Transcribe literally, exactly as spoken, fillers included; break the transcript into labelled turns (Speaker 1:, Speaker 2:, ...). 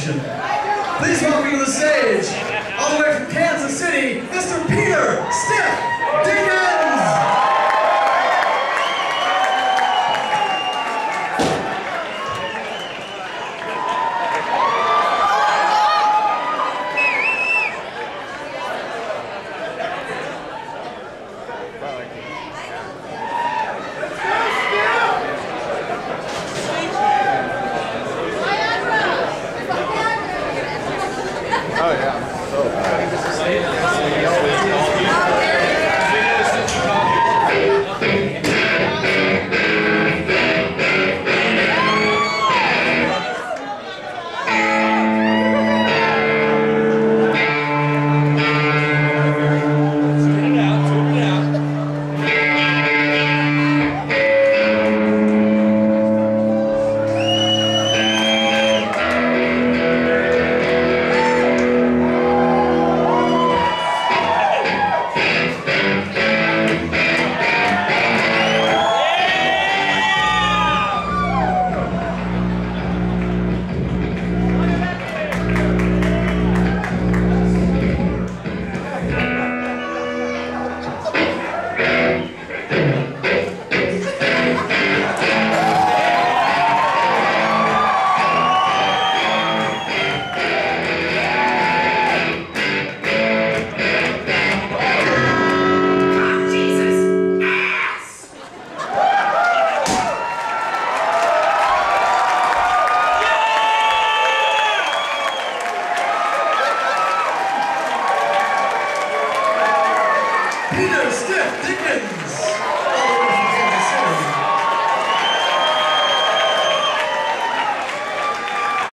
Speaker 1: production. Please welcome to the stage, all the way from Kansas City, Mister Peter Stiff Dickens!
Speaker 2: Oh yeah, so
Speaker 1: Peter Stiff Dickens!